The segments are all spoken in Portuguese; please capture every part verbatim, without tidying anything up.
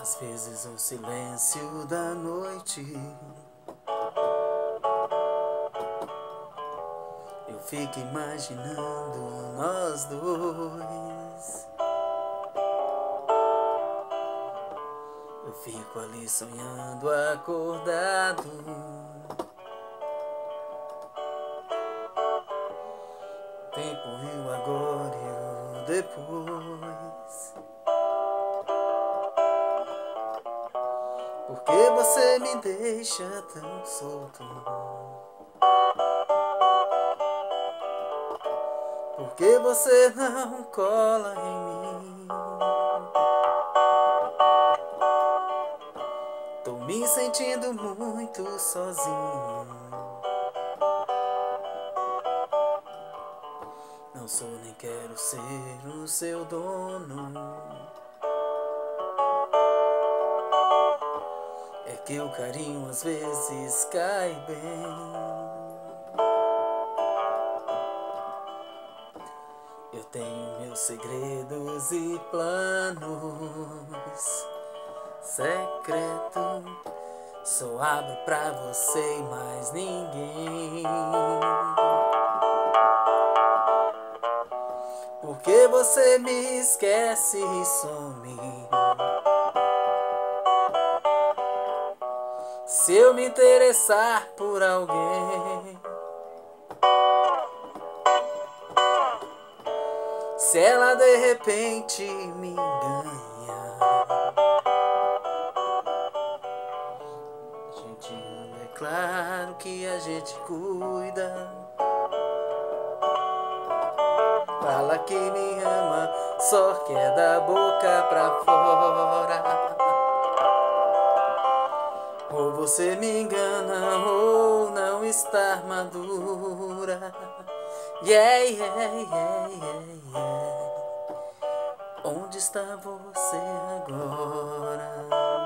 Às vezes o silêncio da noite eu fico imaginando nós dois. Eu fico ali sonhando acordado. Tempo e o agora e o depois. Por que você me deixa tão solto? Por que você não cola em mim? Tô me sentindo muito sozinho. Não sou nem quero ser o seu dono. É que o carinho às vezes cai bem. Eu tenho meus segredos e planos secretos. Só abro pra você e mais ninguém. Porque você me esquece e some. Se eu me interessar por alguém, se ela de repente me ganha, a gente ama, é claro que a gente cuida. Fala que me ama, só quer da boca pra fora. Ou você me engana ou não está madura. Yeah, yeah, yeah, yeah, yeah. Onde está você agora?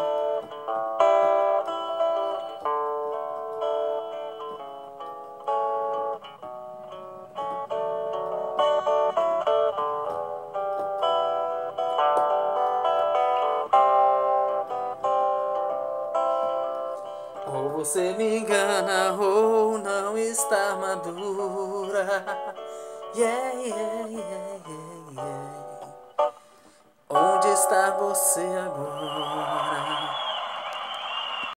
Ou você me engana ou não está madura. Yeah, yeah, yeah, yeah, yeah. Onde está você agora?